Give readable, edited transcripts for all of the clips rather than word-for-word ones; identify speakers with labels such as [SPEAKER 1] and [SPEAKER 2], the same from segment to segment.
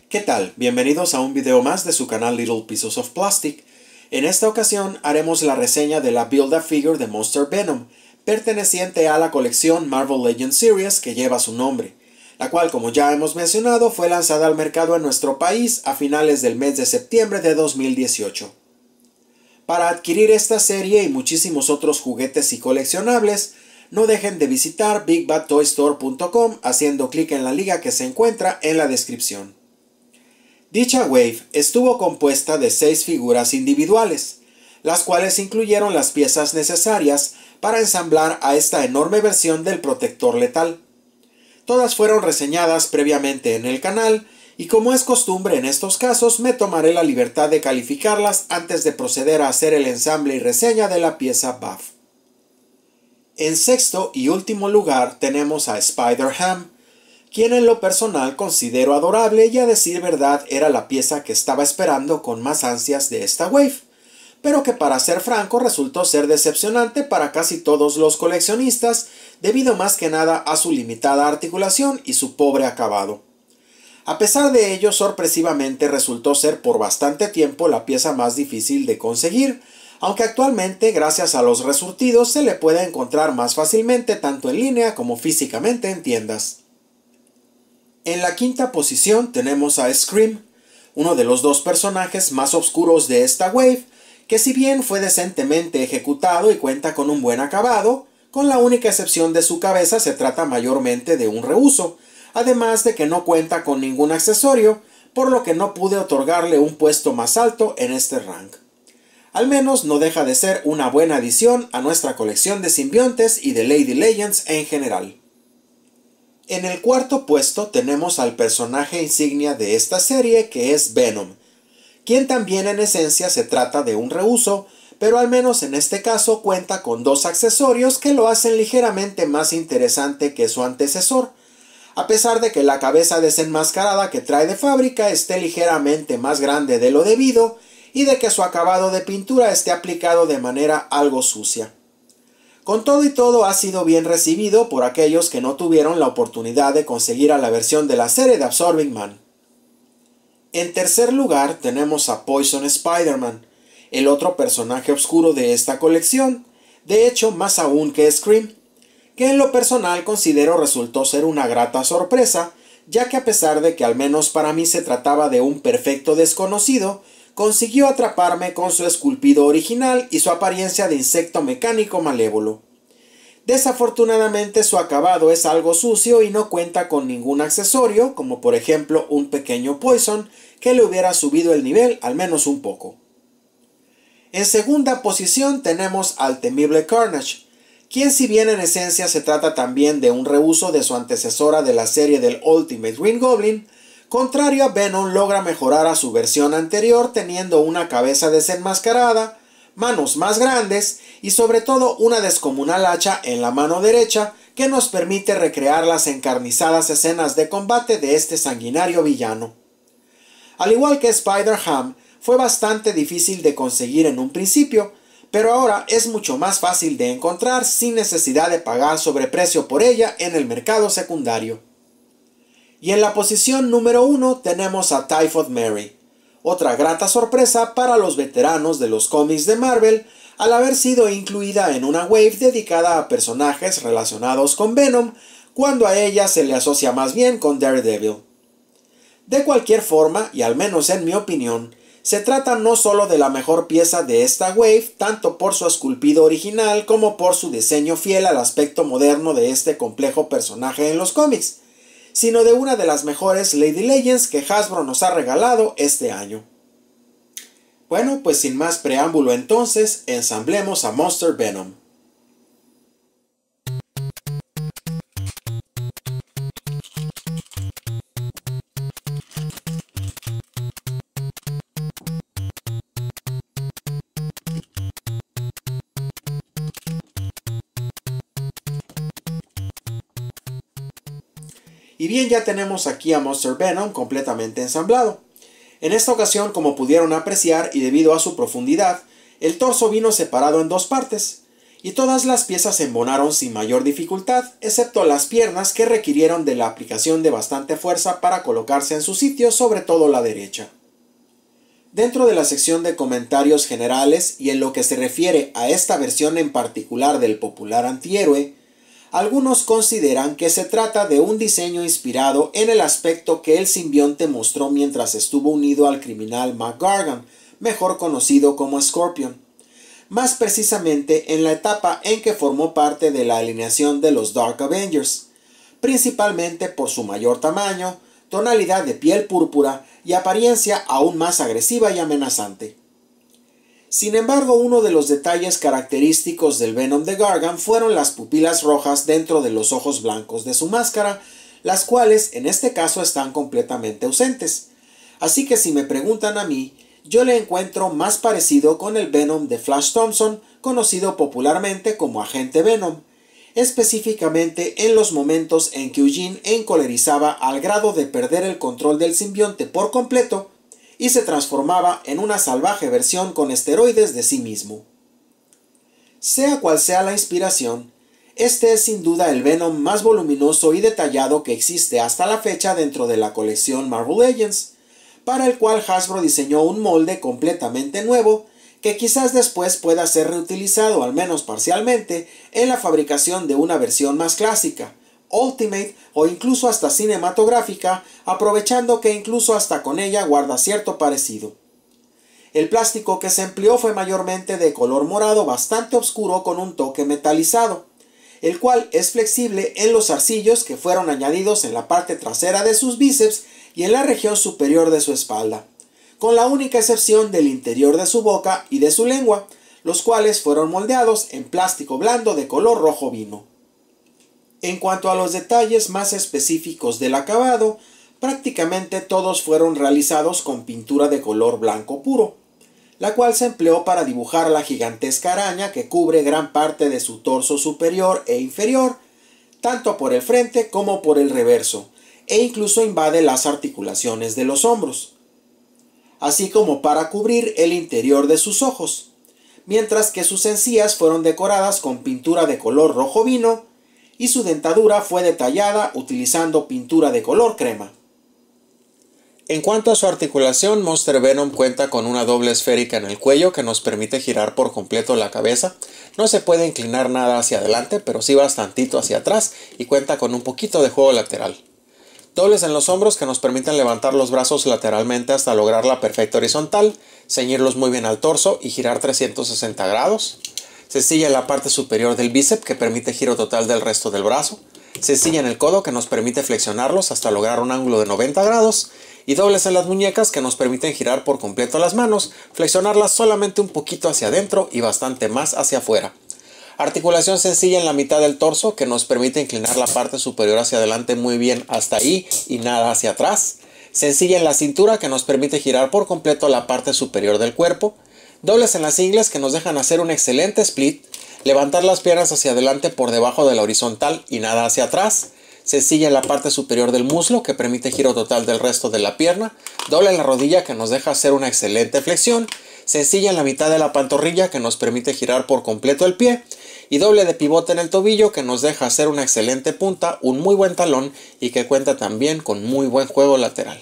[SPEAKER 1] ¿Qué tal? Bienvenidos a un video más de su canal Little Pieces of Plastic. En esta ocasión haremos la reseña de la Build-A-Figure de Monster Venom, perteneciente a la colección Marvel Legends Series que lleva su nombre, la cual, como ya hemos mencionado, fue lanzada al mercado en nuestro país a finales del mes de septiembre de 2018. Para adquirir esta serie y muchísimos otros juguetes y coleccionables, no dejen de visitar BigBadToyStore.com haciendo clic en la liga que se encuentra en la descripción. Dicha wave estuvo compuesta de 6 figuras individuales, las cuales incluyeron las piezas necesarias para ensamblar a esta enorme versión del protector letal. Todas fueron reseñadas previamente en el canal y, como es costumbre en estos casos, me tomaré la libertad de calificarlas antes de proceder a hacer el ensamble y reseña de la pieza Buff. En sexto y último lugar tenemos a Spider-Ham, quien en lo personal considero adorable y, a decir verdad, era la pieza que estaba esperando con más ansias de esta wave, pero que, para ser franco, resultó ser decepcionante para casi todos los coleccionistas debido más que nada a su limitada articulación y su pobre acabado. A pesar de ello, sorpresivamente resultó ser por bastante tiempo la pieza más difícil de conseguir, aunque actualmente, gracias a los resurtidos, se le puede encontrar más fácilmente tanto en línea como físicamente en tiendas. En la quinta posición tenemos a Scream, uno de los dos personajes más oscuros de esta wave, que si bien fue decentemente ejecutado y cuenta con un buen acabado, con la única excepción de su cabeza se trata mayormente de un reuso, además de que no cuenta con ningún accesorio, por lo que no pude otorgarle un puesto más alto en este rank. Al menos no deja de ser una buena adición a nuestra colección de simbiontes y de Lady Legends en general. En el cuarto puesto tenemos al personaje insignia de esta serie, que es Venom, quien también en esencia se trata de un reuso, pero al menos en este caso cuenta con 2 accesorios que lo hacen ligeramente más interesante que su antecesor, a pesar de que la cabeza desenmascarada que trae de fábrica esté ligeramente más grande de lo debido y de que su acabado de pintura esté aplicado de manera algo sucia. Con todo y todo, ha sido bien recibido por aquellos que no tuvieron la oportunidad de conseguir a la versión de la serie de Absorbing Man. En tercer lugar tenemos a Poison Spider-Man, el otro personaje oscuro de esta colección, de hecho más aún que Scream, que en lo personal considero resultó ser una grata sorpresa, ya que a pesar de que al menos para mí se trataba de un perfecto desconocido, consiguió atraparme con su esculpido original y su apariencia de insecto mecánico malévolo. Desafortunadamente su acabado es algo sucio y no cuenta con ningún accesorio, como por ejemplo un pequeño Poison que le hubiera subido el nivel al menos un poco. En segunda posición tenemos al temible Carnage, quien, si bien en esencia se trata también de un reuso de su antecesora de la serie del Ultimate Green Goblin, contrario a Venom, logra mejorar a su versión anterior teniendo una cabeza desenmascarada, manos más grandes y sobre todo una descomunal hacha en la mano derecha que nos permite recrear las encarnizadas escenas de combate de este sanguinario villano. Al igual que Spider-Ham, fue bastante difícil de conseguir en un principio, pero ahora es mucho más fácil de encontrar sin necesidad de pagar sobreprecio por ella en el mercado secundario. Y en la posición número 1 tenemos a Typhoid Mary, otra grata sorpresa para los veteranos de los cómics de Marvel al haber sido incluida en una wave dedicada a personajes relacionados con Venom, cuando a ella se le asocia más bien con Daredevil. De cualquier forma, y al menos en mi opinión, se trata no solo de la mejor pieza de esta wave, tanto por su esculpido original como por su diseño fiel al aspecto moderno de este complejo personaje en los cómics, sino de una de las mejores Lady Legends que Hasbro nos ha regalado este año. Bueno, pues sin más preámbulo entonces, ensamblemos a Monster Venom. Y bien, ya tenemos aquí a Monster Venom completamente ensamblado. En esta ocasión, como pudieron apreciar y debido a su profundidad, el torso vino separado en 2 partes, y todas las piezas se embonaron sin mayor dificultad, excepto las piernas que requirieron de la aplicación de bastante fuerza para colocarse en su sitio, sobre todo la derecha. Dentro de la sección de comentarios generales y en lo que se refiere a esta versión en particular del popular antihéroe, algunos consideran que se trata de un diseño inspirado en el aspecto que el simbionte mostró mientras estuvo unido al criminal McGargan, mejor conocido como Scorpion, más precisamente en la etapa en que formó parte de la alineación de los Dark Avengers, principalmente por su mayor tamaño, tonalidad de piel púrpura y apariencia aún más agresiva y amenazante. Sin embargo, uno de los detalles característicos del Venom de Gargan fueron las pupilas rojas dentro de los ojos blancos de su máscara, las cuales en este caso están completamente ausentes. Así que si me preguntan a mí, yo le encuentro más parecido con el Venom de Flash Thompson, conocido popularmente como Agente Venom, específicamente en los momentos en que Eugene encolerizaba al grado de perder el control del simbionte por completo y se transformaba en una salvaje versión con esteroides de sí mismo. Sea cual sea la inspiración, este es sin duda el Venom más voluminoso y detallado que existe hasta la fecha dentro de la colección Marvel Legends, para el cual Hasbro diseñó un molde completamente nuevo que quizás después pueda ser reutilizado al menos parcialmente en la fabricación de una versión más clásica, Ultimate o incluso hasta cinematográfica, aprovechando que incluso hasta con ella guarda cierto parecido. El plástico que se empleó fue mayormente de color morado bastante oscuro con un toque metalizado, el cual es flexible en los zarcillos que fueron añadidos en la parte trasera de sus bíceps y en la región superior de su espalda, con la única excepción del interior de su boca y de su lengua, los cuales fueron moldeados en plástico blando de color rojo vino. En cuanto a los detalles más específicos del acabado, prácticamente todos fueron realizados con pintura de color blanco puro, la cual se empleó para dibujar la gigantesca araña que cubre gran parte de su torso superior e inferior, tanto por el frente como por el reverso, e incluso invade las articulaciones de los hombros, así como para cubrir el interior de sus ojos, mientras que sus encías fueron decoradas con pintura de color rojo vino, y su dentadura fue detallada utilizando pintura de color crema. En cuanto a su articulación, Monster Venom cuenta con una doble esférica en el cuello que nos permite girar por completo la cabeza. No se puede inclinar nada hacia adelante, pero sí bastantito hacia atrás, y cuenta con un poquito de juego lateral. Dobles en los hombros que nos permiten levantar los brazos lateralmente hasta lograr la perfecta horizontal, ceñirlos muy bien al torso y girar 360 grados. Sencilla en la parte superior del bíceps que permite giro total del resto del brazo. Sencilla en el codo que nos permite flexionarlos hasta lograr un ángulo de 90 grados. Y dobles en las muñecas que nos permiten girar por completo las manos, flexionarlas solamente un poquito hacia adentro y bastante más hacia afuera. Articulación sencilla en la mitad del torso que nos permite inclinar la parte superior hacia adelante muy bien hasta ahí y nada hacia atrás. Sencilla en la cintura que nos permite girar por completo la parte superior del cuerpo. Dobles en las ingles que nos dejan hacer un excelente split. Levantar las piernas hacia adelante por debajo de la horizontal y nada hacia atrás. Sencilla en la parte superior del muslo que permite giro total del resto de la pierna. Doble en la rodilla que nos deja hacer una excelente flexión. Sencilla en la mitad de la pantorrilla que nos permite girar por completo el pie. Y doble de pivote en el tobillo que nos deja hacer una excelente punta, un muy buen talón y que cuenta también con muy buen juego lateral.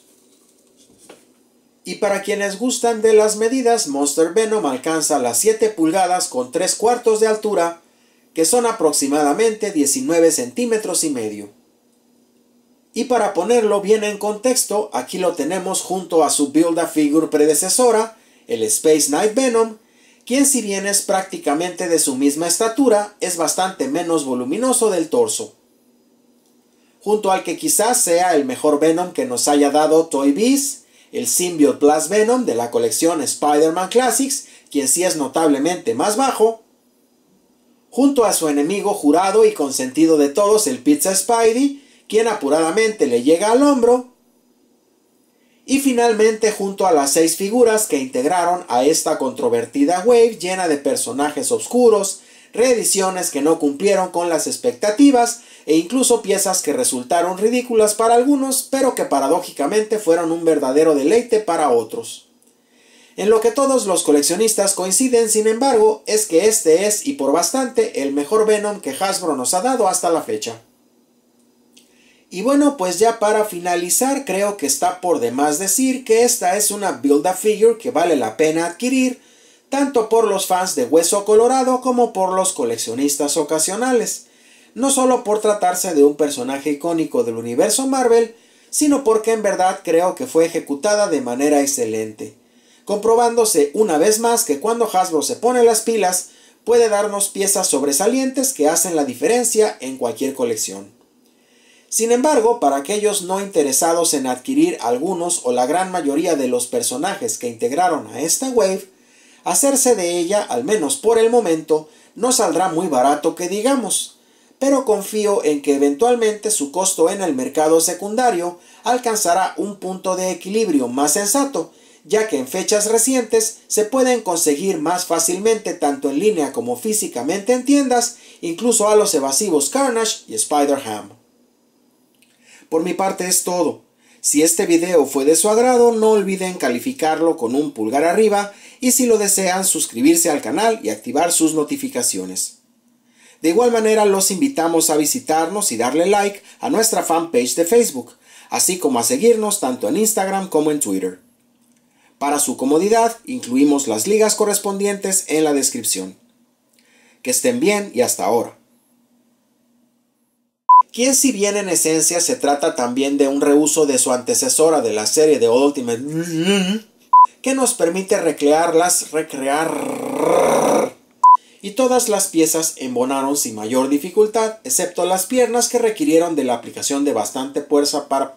[SPEAKER 1] Y para quienes gustan de las medidas, Monster Venom alcanza las 7 pulgadas con 3/4 de altura, que son aproximadamente 19 centímetros y medio. Y para ponerlo bien en contexto, aquí lo tenemos junto a su Build-A-Figure predecesora, el Space Knight Venom, quien si bien es prácticamente de su misma estatura, es bastante menos voluminoso del torso. Junto al que quizás sea el mejor Venom que nos haya dado Toy Biz, el Symbiote Blast Venom de la colección Spider-Man Classics, quien sí es notablemente más bajo, junto a su enemigo jurado y consentido de todos, el Pizza Spidey, quien apuradamente le llega al hombro, y finalmente junto a las 6 figuras que integraron a esta controvertida wave llena de personajes oscuros, reediciones que no cumplieron con las expectativas e incluso piezas que resultaron ridículas para algunos, pero que paradójicamente fueron un verdadero deleite para otros. En lo que todos los coleccionistas coinciden, sin embargo, es que este es, y por bastante, el mejor Venom que Hasbro nos ha dado hasta la fecha. Y bueno, pues ya para finalizar, creo que está por demás decir que esta es una Build-A-Figure que vale la pena adquirir, tanto por los fans de Hueso Colorado como por los coleccionistas ocasionales. No solo por tratarse de un personaje icónico del universo Marvel, sino porque en verdad creo que fue ejecutada de manera excelente, comprobándose una vez más que cuando Hasbro se pone las pilas, puede darnos piezas sobresalientes que hacen la diferencia en cualquier colección. Sin embargo, para aquellos no interesados en adquirir algunos o la gran mayoría de los personajes que integraron a esta wave, hacerse de ella, al menos por el momento, no saldrá muy barato que digamos, pero confío en que eventualmente su costo en el mercado secundario alcanzará un punto de equilibrio más sensato, ya que en fechas recientes se pueden conseguir más fácilmente tanto en línea como físicamente en tiendas, incluso a los evasivos Carnage y Spider-Ham. Por mi parte es todo. Si este video fue de su agrado, no olviden calificarlo con un pulgar arriba y si lo desean suscribirse al canal y activar sus notificaciones. De igual manera los invitamos a visitarnos y darle like a nuestra fanpage de Facebook, así como a seguirnos tanto en Instagram como en Twitter. Para su comodidad, incluimos las ligas correspondientes en la descripción. Que estén bien y hasta ahora. Quien, si bien en esencia se trata también de un reuso de su antecesora de la serie de Ultimate, que nos permite recrear, y todas las piezas embonaron sin mayor dificultad, excepto las piernas que requirieron de la aplicación de bastante fuerza para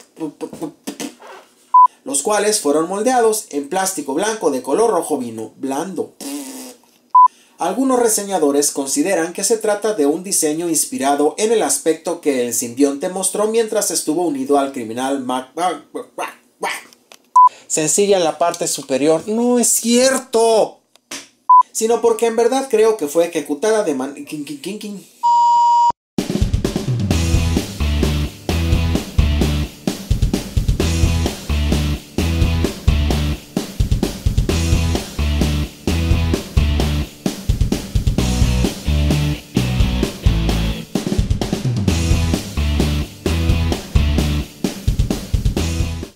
[SPEAKER 1] los cuales fueron moldeados en plástico blanco de color rojo vino, blando. Algunos reseñadores consideran que se trata de un diseño inspirado en el aspecto que el simbionte mostró mientras estuvo unido al criminal sencilla en la parte superior. ¡No es cierto! Sino porque en verdad creo que fue ejecutada de